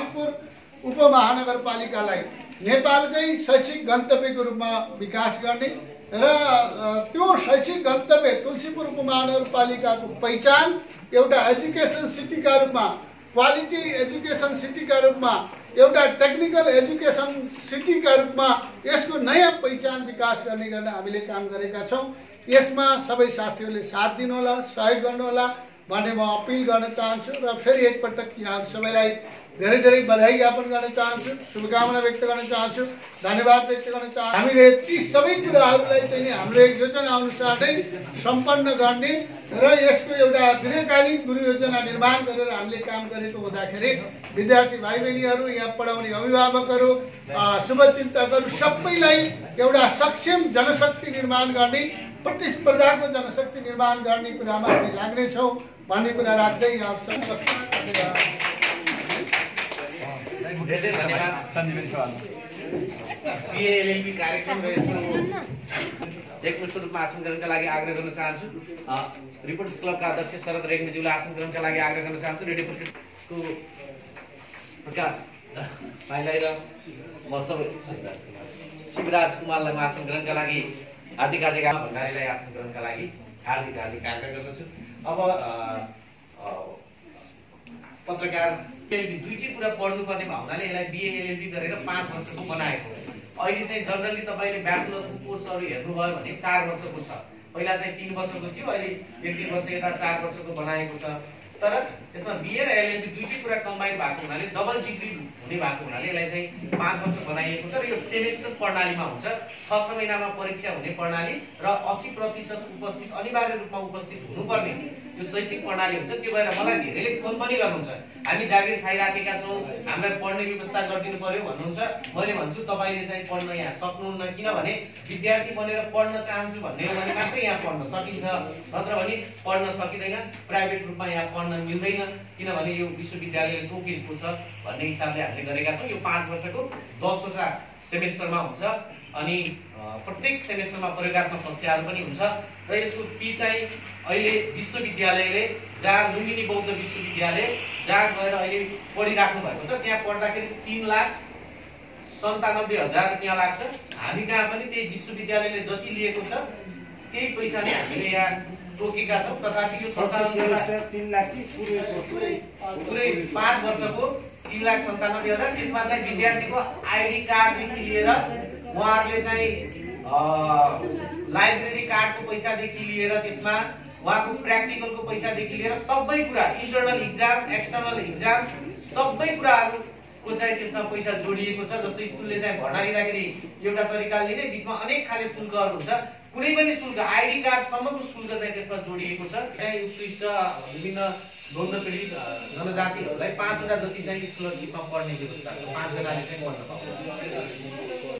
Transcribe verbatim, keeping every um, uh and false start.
तुलसीपुर उपमहानगरपालिकालाई नेपालकै शैक्षिक गन्तव्यको रूपमा विकास गर्ने र त्यो शैक्षिक गन्तव्य तुलसीपुर उपमहानगरपालिकाको पहिचान एउटा एजुकेसन सिटीका रूपमा, क्वालिटी एजुकेसन सिटीका रूपमा, एउटा टेक्निकल एजुकेसन सिटीका रूपमा यसको नयाँ पहिचान विकास गर्ने गर्न हामीले काम गरेका छौं। यसमा सबै साथीहरूले साथ दिनुहोला, सहयोग गर्नुहोला भन्ने म अपिल गर्न चाहन्छु र फेरि एकपटक यहाँ सबैलाई धेरै धेरै बधाई ज्ञापन गर्न चाहन्छु, शुभकामना व्यक्त गर्न चाहन्छु, धन्यवाद व्यक्त गर्न चाहन्छु। हामीले ती सबै कुराहरूलाई चाहिँ हाम्रो एक योजना अनुसार नै सम्पन्न गर्ने र यसको एउटा दीर्घकालीन गुरु योजना निर्माण गरेर हामीले काम गरेको हुँदाखेरि विद्यार्थी भाइ बहिनीहरू, यहाँ पढाउने अभिभावकहरू, शुभचिन्तकहरू सबैलाई एउटा सक्षम जनशक्ति निर्माण गर्ने, प्रतिस्पर्धाको जनशक्ति निर्माण गर्ने कुरामा हामी लाग्नेछौँ भन्ने कुरा राख्दै यहाँ धेरै धन्यवाद सञ्जीवनी सवाल बिएएलएलबी कार्यक्रम र यसको एकमुष्ट रूपमा आसन ग्रहणका लागि आग्रह गर्न चाहन्छु। रिपोर्टर्स क्लबका अध्यक्ष शरद रेग्मीज्यूलाई आसन ग्रहणका लागि आग्रह गर्न चाहन्छु। रेडियो प्रोजेक्टको प्रकाश भाइलाई र म सबै शिवराज कुमारलाई आसन ग्रहणका लागि हार्दिक हार्दिक भण्डारीलाई आसन ग्रहणका लागि हार्दिक हार्दिक आग्रह गर्दछु। अब पत्रकार दुई चाहिँ कुरा पढ्नुपर्ने भावनाले यसलाई बिएएलएलबी गरेर पाँच वर्षको बनाएको। अहिले चाहिँ जनरली तपाईँले ब्याचलरको कोर्सहरू हेर्नुभयो भने चार वर्षको छ। पहिला चाहिँ तीन वर्षको थियो, अहिले एक दुई वर्ष यता चार वर्षको बनाएको छ। तर यसमा बिए र एलएलबी दुईटै कुरा कम्बाइन भएको हुनाले डबल डिग्री हुने भएको हुनाले यसलाई चाहिँ पाँच वर्ष बनाइएको छ र यो सेमेस्टर प्रणालीमा हुन्छ। छ छ महिनामा परीक्षा हुने प्रणाली र अस्सी प्रतिशत उपस्थित अनिवार्य रूपमा उपस्थित हुनुपर्ने यो शैक्षिक प्रणाली हुन्छ। त्यो भएर मलाई धेरैले फोन पनि गर्नुहुन्छ, हामी जागिर खाइराखेका छौँ, हामीलाई पढ्ने व्यवस्था गरिदिनु पर्यो भन्नुहुन्छ। मैले भन्छु तपाईँले चाहिँ पढ्न यहाँ सक्नुहुन्न, किनभने विद्यार्थी बनेर पढ्न चाहन्छु भन्ने हो भने मात्रै यहाँ पढ्न सकिन्छ, नत्र भने पढ्न सकिँदैन। प्राइभेट रूपमा यहाँ पढ्न मिल्दैन, किनभने यो विश्वविद्यालयले तोकिएको छ भन्ने हिसाबले हामीले गरेका छौँ। यो पाँच वर्षको दसवटा सेमेस्टरमा हुन्छ अनि प्रत्येक सेमेस्टरमा प्रयोगात्मक कक्षाहरू पनि हुन्छ र यसको फी चाहिँ अहिले विश्वविद्यालयले जहाँ लुम्बिनी बौद्ध विश्वविद्यालय जहाँ गएर अहिले पढिराख्नु भएको छ त्यहाँ पढ्दाखेरि तीन लाख सन्तानब्बे हजार रुपियाँ लाग्छ। हामी कहाँ पनि त्यही विश्वविद्यालयले जति लिएको छ त्यही पैसा नै हामीले यहाँ तोकेका छौँ। तथापि यो सञ्चालन तीन लाख पुरै पाँच वर्षको तीन लाख सन्तानब्बे हजार। त्यसमा चाहिँ विद्यार्थीको आइडी कार्डदेखि लिएर उहाँहरूले चाहिँ लाइब्रेरी कार्डको पैसादेखि लिएर त्यसमा उहाँको प्र्याक्टिकलको पैसादेखि लिएर सबै कुरा, इन्टरनल इक्जाम, एक्सटर्नल इक्जाम, सबै कुराहरूको चाहिँ त्यसमा पैसा जोडिएको छ। जस्तो स्कुलले चाहिँ भर्ना लिँदाखेरि एउटा तरिकाले लिने, बिचमा अनेक खाले शुल्कहरू हुन्छ, कुनै पनि शुल्क आइडी कार्डसम्मको शुल्क चाहिँ त्यसमा जोडिएको छ। त्यही उत्कृष्ट विभिन्न बौद्ध पीडित जनजातिहरूलाई पाँचवटा जति चाहिँ स्कलरसिपमा पढ्ने व्यवस्था छ, पाँचजनाले चाहिँ पढ्न पाउँछ।